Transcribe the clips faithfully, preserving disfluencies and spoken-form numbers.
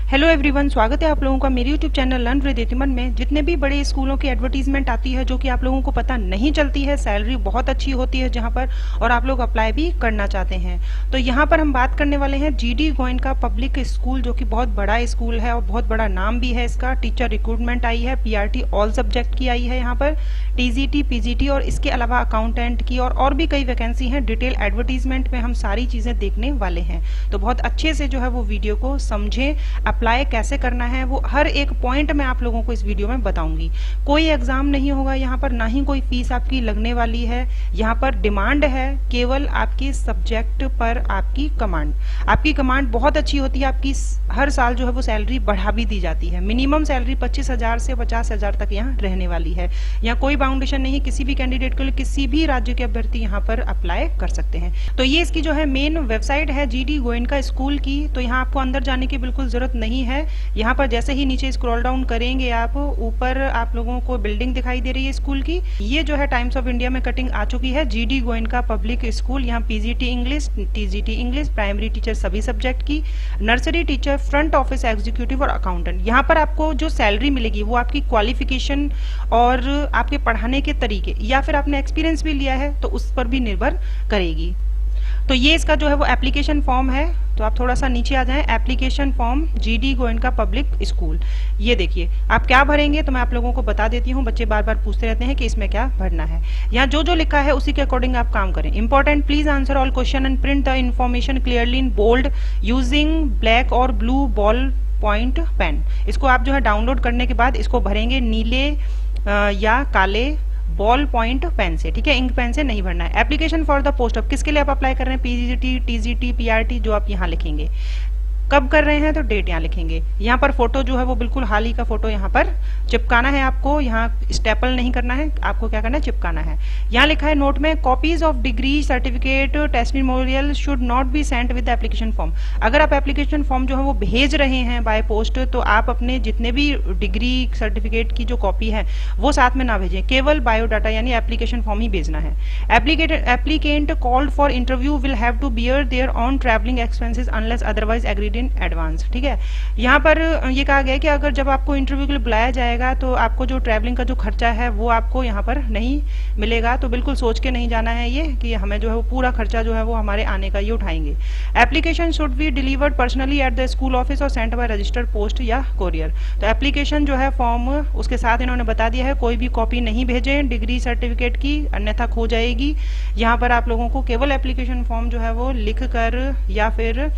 Hello everyone, स्वागत है आप लोगों का मेरे यूट्यूब चैनल लर्न विद इतिमन में। जितने भी बड़े स्कूलों की एडवर्टीजमेंट आती है जो कि आप लोगों को पता नहीं चलती है, सैलरी बहुत अच्छी होती है जहां पर, और आप लोग अप्लाई भी करना चाहते हैं, तो यहां पर हम बात करने वाले हैं जीडी गोयनका पब्लिक स्कूल, जो कि बहुत बड़ा स्कूल है और बहुत बड़ा नाम भी है इसका। टीचर रिक्रूटमेंट आई है, पीआरटी ऑल सब्जेक्ट की आई है यहाँ पर, टीजीटी, पीजीटी और इसके अलावा अकाउंटेंट की और और भी कई वैकेंसी हैं। डिटेल एडवर्टीजमेंट में हम सारी चीजें देखने वाले हैं, तो बहुत अच्छे से जो है वो वीडियो को समझें। अप्लाई कैसे करना है वो हर एक पॉइंट में आप लोगों को इस वीडियो में बताऊंगी। कोई एग्जाम नहीं होगा यहाँ पर, ना ही कोई फीस आपकी लगने वाली है। यहाँ पर डिमांड है केवल आपके सब्जेक्ट पर आपकी कमांड। आपकी कमांड बहुत अच्छी होती है, आपकी हर साल जो है वो सैलरी बढ़ा भी दी जाती है। मिनिमम सैलरी पच्चीस हजार से पचास हजार तक यहाँ रहने वाली है। यहाँ कोई बाउंडेशन नहीं, किसी भी कैंडिडेट के लिए किसी भी राज्य के अभ्यर्थी यहाँ पर अप्लाई कर सकते हैं। तो ये इसकी जो है मेन वेबसाइट है जीडी गोयनका स्कूल की। तो यहाँ आपको अंदर जाने की बिल्कुल जरूरत नहीं है। यहाँ पर जैसे ही नीचे स्क्रॉल डाउन करेंगे आप, ऊपर आप लोगों को बिल्डिंग दिखाई दे रही है स्कूल की। ये जो है टाइम्स ऑफ इंडिया में कटिंग आ चुकी है, जीडी गोयनका पब्लिक स्कूल। यहाँ PGT English, TGT English, primary teacher सभी सब्जेक्ट की, nursery teacher, front office executive और अकाउंटेंट। यहाँ पर आपको जो सैलरी मिलेगी वो आपकी क्वालिफिकेशन और आपके पढ़ाने के तरीके या फिर आपने एक्सपीरियंस भी लिया है तो उस पर भी निर्भर करेगी। तो ये इसका जो है वो एप्लीकेशन फॉर्म है, तो आप थोड़ा सा नीचे आ जाएं। Application form GD Goenka public school, ये देखिए आप क्या भरेंगे तो मैं आप लोगों को बता देती हूँ। बच्चे बार बार पूछते रहते हैं कि इसमें क्या भरना है। यहाँ जो जो लिखा है उसी के अकॉर्डिंग आप काम करें। Important, please answer all question and print the information clearly in bold using black और ब्लू बॉल पॉइंट पेन। इसको आप जो है डाउनलोड करने के बाद इसको भरेंगे नीले आ, या काले बॉल पॉइंट पेन से, ठीक है, इंक पेन से नहीं भरना है। Application for the post of, किसके लिए आप अप्लाई कर रहे हैं, पीजीटी, टीजीटी, पीआरटी, जो आप यहाँ लिखेंगे। कब कर रहे हैं तो डेट यहाँ लिखेंगे। यहाँ पर फोटो जो है वो बिल्कुल हाल ही का फोटो यहाँ पर चिपकाना है आपको। यहाँ स्टेपल नहीं करना है, आपको क्या करना है, चिपकाना है। यहाँ लिखा है नोट में, copies of degree, certificate, testimonial should not be sent with application form. अगर आप एप्लीकेशन फॉर्म जो है वो भेज रहे हैं बाय पोस्ट, तो आप अपने जितने भी डिग्री सर्टिफिकेट की जो कॉपी है वो साथ में ना भेजें, केवल बायोडाटा यानी एप्लीकेशन फॉर्म ही भेजना है। Applicant called for interview will have to bear their on travelling expenses unless otherwise agreed in advance, ठीक है। यहाँ पर ये कहा गया है कि अगर जब आपको इंटरव्यू के लिए बुलाया जाएगा तो आपको जो ट्रैवलिंग का जो खर्चा है वो आपको यहाँ पर नहीं मिलेगा। तो बिल्कुल सोच के नहीं जाना है ये कि हमें जो है वो पूरा खर्चा जो है वो हमारे आने का ये उठाएंगे। Application should be delivered personally at the school office और सेंट बाय रजिस्टर्ड पोस्ट या कोरियर। तो एप्लीकेशन जो है फॉर्म, उसके साथ इन्होंने बता दिया है कोई भी कॉपी नहीं भेजें डिग्री सर्टिफिकेट की, अन्यथा खो जाएगी। यहाँ पर आप लोगों को केवल एप्लीकेशन फॉर्म जो है वो लिख कर या फिर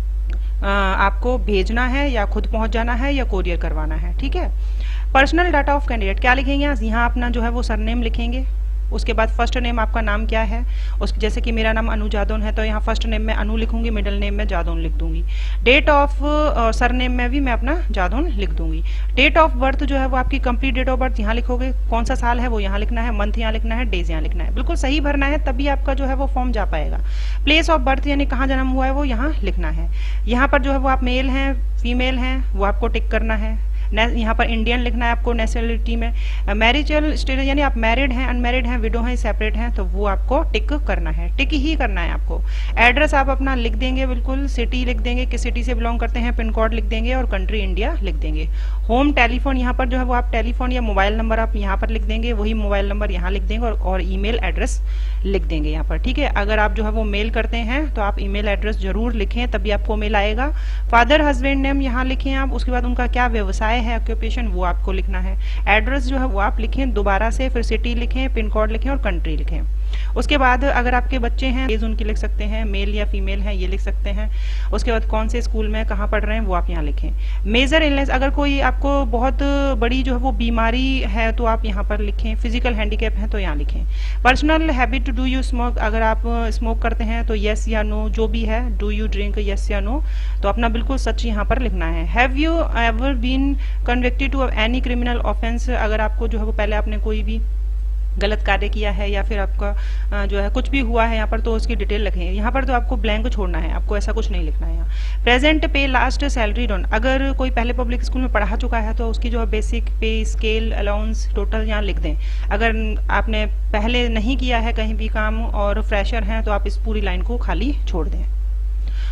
आ, आपको भेजना है या खुद पहुंच जाना है या कोरियर करवाना है, ठीक है। पर्सनल डाटा ऑफ कैंडिडेट क्या लिखेंगे, यहाँ अपना जो है वो सरनेम लिखेंगे। उसके बाद फर्स्ट नेम आपका नाम क्या है, उस जैसे कि मेरा नाम अनु जादौन है तो यहाँ फर्स्ट नेम में अनु लिखूंगी, मिडिल नेम में जादौन लिख दूंगी। डेट ऑफ सरनेम में भी मैं अपना जादौन लिख दूंगी। डेट ऑफ बर्थ जो है वो आपकी कंप्लीट डेट ऑफ बर्थ यहाँ लिखोगे, कौन सा साल है वो यहाँ लिखना है, मंथ यहाँ लिखना है, डेज यहाँ लिखना है, बिल्कुल सही भरना है, तभी आपका जो है वो फॉर्म जा पाएगा। प्लेस ऑफ बर्थ यानी कहाँ जन्म हुआ है वो यहाँ लिखना है। यहाँ पर जो है वो आप मेल हैं फीमेल हैं वो आपको टिक करना है। यहाँ पर इंडियन लिखना है आपको नेशनलिटी में। मैरिजल स्टेटस यानी आप मैरिड हैं, अनमैरिड हैं, विडो हैं, सेपरेट हैं, तो वो आपको टिक करना है, टिक ही करना है आपको। एड्रेस आप अपना लिख देंगे, बिल्कुल सिटी लिख देंगे, किस सिटी से बिलोंग करते हैं, पिन कोड लिख देंगे और कंट्री इंडिया लिख देंगे। होम टेलीफोन यहाँ पर जो है वो आप टेलीफोन या मोबाइल नंबर आप यहाँ पर लिख देंगे, वही मोबाइल नंबर यहाँ लिख देंगे और, और ईमेल एड्रेस लिख देंगे यहाँ पर, ठीक है। अगर आप जो है वो मेल करते हैं तो आप ईमेल एड्रेस जरूर लिखें, तभी आपको मेल आएगा। फादर हस्बैंड नेम यहाँ लिखें आप, उसके बाद उनका क्या व्यवसाय है, ऑक्यूपेशन, वो आपको लिखना है। एड्रेस जो है वो आप लिखें दोबारा से, फिर सिटी लिखें, पिन कोड लिखें और कंट्री लिखें। उसके बाद अगर आपके बच्चे हैं एज उनकी लिख सकते हैं, मेल या फीमेल है ये लिख सकते हैं। उसके बाद कौन से स्कूल में कहाँ पढ़ रहे हैं वो आप यहाँ लिखें। मेजर इलनेस, अगर कोई आपको बहुत बड़ी जो है वो बीमारी है तो आप यहाँ पर लिखें। फिजिकल हैंडीकैप है तो यहाँ लिखें। Personal habit, do you smoke, अगर आप स्मोक करते हैं तो येस या नो जो भी है। डू यू ड्रिंक, येस या नो, तो अपना बिल्कुल सच यहाँ पर लिखना है। Have you ever been convicted to any criminal offence, अगर आपको जो है वो पहले आपने कोई भी गलत कार्य किया है या फिर आपका जो है कुछ भी हुआ है यहाँ पर तो उसकी डिटेल लिखें। यहाँ पर तो आपको ब्लैंक छोड़ना है, आपको ऐसा कुछ नहीं लिखना है यहाँ। प्रेजेंट पे, लास्ट सैलरी डॉन, अगर कोई पहले पब्लिक स्कूल में पढ़ा चुका है तो उसकी जो है बेसिक पे स्केल अलाउंस टोटल यहाँ लिख दें। अगर आपने पहले नहीं किया है कहीं भी काम और फ्रेशर हैं तो आप इस पूरी लाइन को खाली छोड़ दें।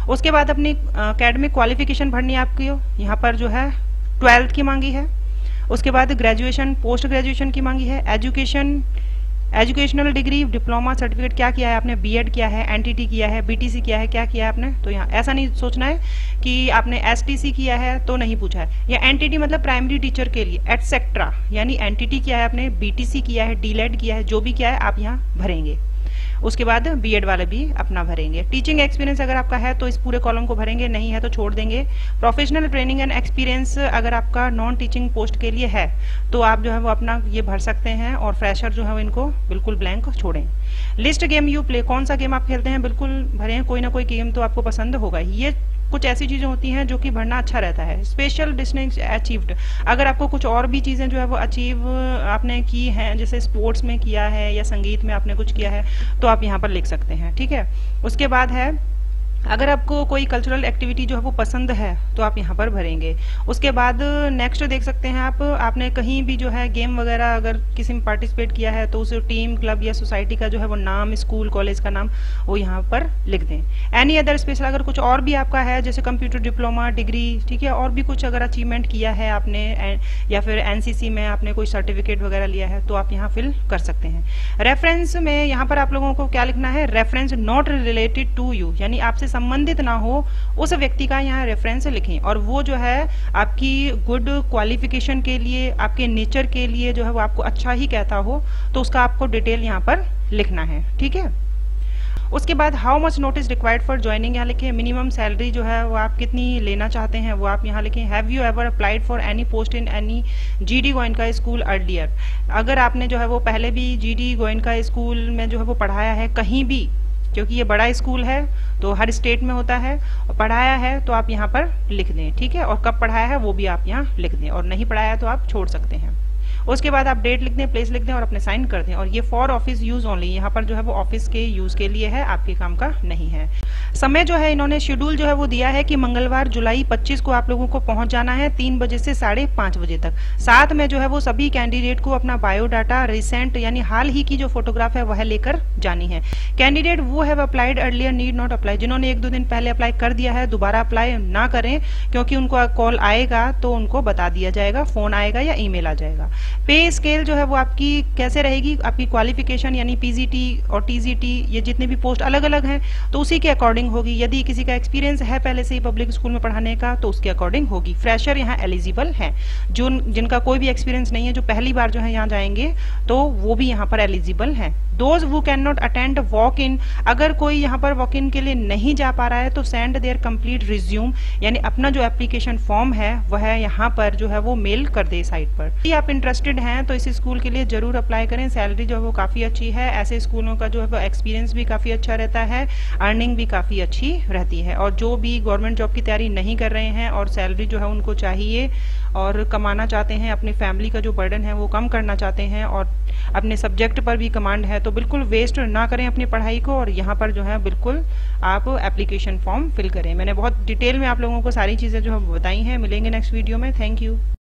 उसके बाद अपनी अकेडमिक क्वालिफिकेशन भरनी है आपकी, यहाँ पर जो है ट्वेल्थ की मांगी है। उसके बाद ग्रेजुएशन, पोस्ट ग्रेजुएशन की मांगी है। Education, educational degree, diploma, certificate क्या किया है आपने, बीएड किया है, एनटीटी किया है, बीटीसी किया है, क्या किया है आपने। तो यहाँ ऐसा नहीं सोचना है कि आपने एसटीसी किया है तो नहीं पूछा है, या एनटीटी मतलब प्राइमरी टीचर के लिए एटसेट्रा, यानी एनटीटी किया है आपने, बीटीसी किया है, डीलेड किया है, जो भी किया है आप यहाँ भरेंगे। उसके बाद बीएड वाले भी अपना भरेंगे। टीचिंग एक्सपीरियंस अगर आपका है तो इस पूरे कॉलम को भरेंगे, नहीं है तो छोड़ देंगे। प्रोफेशनल ट्रेनिंग एंड एक्सपीरियंस अगर आपका नॉन टीचिंग पोस्ट के लिए है तो आप जो है वो अपना ये भर सकते हैं, और फ्रेशर जो है वो इनको बिल्कुल ब्लैंक छोड़ें। लिस्ट गेम यू प्ले, कौन सा गेम आप खेलते हैं बिल्कुल भरें, कोई ना कोई गेम तो आपको पसंद होगा। ये कुछ ऐसी चीजें होती हैं जो कि भरना अच्छा रहता है। स्पेशल डिस्टिंक्शन अचीव्ड, अगर आपको कुछ और भी चीजें जो है वो अचीव आपने की हैं, जैसे स्पोर्ट्स में किया है या संगीत में आपने कुछ किया है, तो आप यहाँ पर लिख सकते हैं, ठीक है। उसके बाद है अगर आपको कोई कल्चरल एक्टिविटी जो है वो पसंद है तो आप यहाँ पर भरेंगे। उसके बाद नेक्स्ट देख सकते हैं आप, आपने कहीं भी जो है गेम वगैरह अगर किसी में पार्टिसिपेट किया है तो उस टीम, क्लब या सोसाइटी का जो है वो नाम, स्कूल कॉलेज का नाम वो यहाँ पर लिख दें। एनी अदर स्पेशल, अगर कुछ और भी आपका है जैसे कंप्यूटर डिप्लोमा, डिग्री, ठीक है, और भी कुछ अगर अचीवमेंट किया है आपने, या फिर एनसीसी में आपने कोई सर्टिफिकेट वगैरह लिया है तो आप यहाँ फिल कर सकते हैं। रेफरेंस में यहाँ पर आप लोगों को क्या लिखना है, reference not related to you, यानी आपसे संबंधित ना हो उस व्यक्ति का यहाँ रेफरेंस लिखें, और वो जो है आपकी गुड क्वालिफिकेशन के लिए, आपके नेचर के लिए जो है वो आपको अच्छा ही कहता हो, तो उसका आपको डिटेल यहाँ पर लिखना है, ठीक है। उसके बाद how much notice required for joining यहाँ लिखें। मिनिमम सैलरी जो है वो आप कितनी लेना चाहते हैं वो आप यहाँ लिखें। Have you ever applied for any post in any GD Goenka school earlier, अगर आपने जो है वो पहले भी जीडी गोयनका स्कूल में जो है वो पढ़ाया है कहीं भी, क्योंकि ये बड़ा स्कूल है तो हर स्टेट में होता है, और पढ़ाया है तो आप यहाँ पर लिख दें, ठीक है, और कब पढ़ाया है वो भी आप यहाँ लिख दें, और नहीं पढ़ाया है तो आप छोड़ सकते हैं। उसके बाद आप डेट लिख दें, प्लेस लिख दें और अपने साइन कर दें। और ये फॉर ऑफिस यूज ओनली, यहाँ पर जो है वो ऑफिस के यूज के लिए है, आपके काम का नहीं है। समय जो है इन्होंने शेड्यूल जो है वो दिया है कि मंगलवार जुलाई पच्चीस को आप लोगों को पहुंच जाना है तीन बजे से साढ़े पाँच बजे तक। साथ में जो है वो सभी कैंडिडेट को अपना बायोडाटा, रिसेंट यानी हाल ही की जो फोटोग्राफ है वह लेकर जानी है। Candidate who have applied earlier need not apply, जिन्होंने एक दो दिन पहले अप्लाई कर दिया है दोबारा अप्लाई ना करें, क्योंकि उनको कॉल आएगा तो उनको बता दिया जाएगा, फोन आएगा या ईमेल आ जाएगा। पे स्केल जो है वो आपकी कैसे रहेगी, आपकी क्वालिफिकेशन यानी पीजीटी और टीजीटी ये जितने भी पोस्ट अलग अलग हैं तो उसी के अकॉर्डिंग होगी। यदि किसी का एक्सपीरियंस है पहले से ही पब्लिक स्कूल में पढ़ाने का तो उसके अकॉर्डिंग होगी। फ्रेशर यहाँ एलिजिबल हैं, जो जिनका कोई भी एक्सपीरियंस नहीं है, जो पहली बार जो है यहाँ जाएंगे तो वो भी यहाँ पर एलिजिबल हैं। Those who can not attend walk in, अगर कोई यहाँ पर वॉक इन के लिए नहीं जा पा रहा है तो सेंड देयर कंप्लीट रिज्यूम, यानी अपना जो एप्लीकेशन फॉर्म है वह यहाँ पर जो है वो मेल कर दे साइट पर। यदि आप इंटरेस्टेड हैं तो इस स्कूल के लिए जरूर अप्लाई करें। सैलरी जो है वो काफ़ी अच्छी है, ऐसे स्कूलों का जो है वो एक्सपीरियंस भी काफ़ी अच्छा रहता है, अर्निंग भी काफ़ी अच्छी रहती है। और जो भी गवर्नमेंट जॉब की तैयारी नहीं कर रहे हैं और सैलरी जो है उनको चाहिए और कमाना चाहते हैं, अपनी फैमिली का जो बर्डन है वो कम करना चाहते हैं और अपने सब्जेक्ट पर भी कमांड है, तो बिल्कुल वेस्ट ना करें अपनी पढ़ाई को और यहाँ पर जो है बिल्कुल आप एप्लीकेशन फॉर्म फिल करें। मैंने बहुत डिटेल में आप लोगों को सारी चीज़ें जो है बताई हैं। मिलेंगे नेक्स्ट वीडियो में। Thank you.